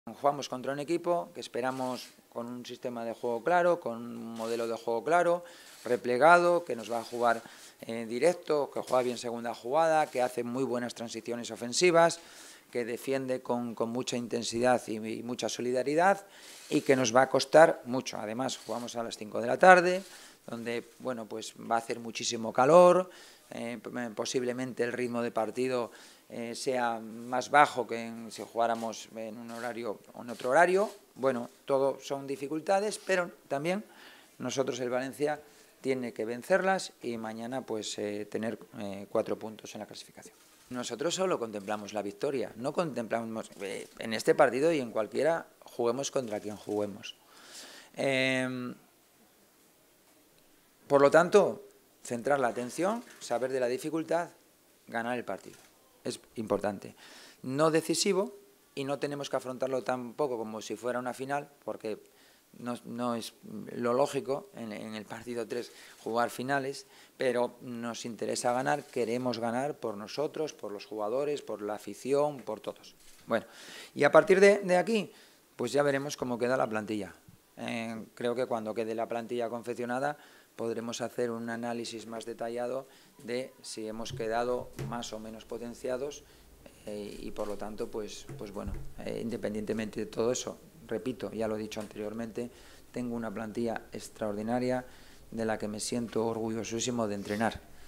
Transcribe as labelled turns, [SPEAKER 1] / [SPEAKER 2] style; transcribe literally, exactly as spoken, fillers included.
[SPEAKER 1] Jugamos contra un equipo que esperamos con un sistema de juego claro, con un modelo de juego claro, replegado, que nos va a jugar eh, directo, que juega bien segunda jugada, que hace muy buenas transiciones ofensivas, que defiende con, con mucha intensidad y, y mucha solidaridad y que nos va a costar mucho. Además, jugamos a las cinco de la tarde, donde bueno, pues va a hacer muchísimo calor, eh, posiblemente el ritmo de partido eh, sea más bajo que en, si jugáramos en un horario o en otro horario. Bueno, todo son dificultades, pero también nosotros el Valencia tiene que vencerlas y mañana pues eh, tener eh, cuatro puntos en la clasificación. Nosotros solo contemplamos la victoria, no contemplamos eh, en este partido y en cualquiera, juguemos contra quien juguemos. Eh, por lo tanto, centrar la atención, saber de la dificultad, ganar el partido. Es importante. No decisivo y no tenemos que afrontarlo tampoco como si fuera una final, porque no, no es lo lógico en, en el partido tres jugar finales, pero nos interesa ganar, queremos ganar por nosotros, por los jugadores, por la afición, por todos. Bueno, y a partir de, de aquí, pues ya veremos cómo queda la plantilla. Eh, creo que cuando quede la plantilla confeccionada podremos hacer un análisis más detallado de si hemos quedado más o menos potenciados eh, y por lo tanto, pues, pues bueno, eh, independientemente de todo eso, repito, ya lo he dicho anteriormente, tengo una plantilla extraordinaria de la que me siento orgullosísimo de entrenar.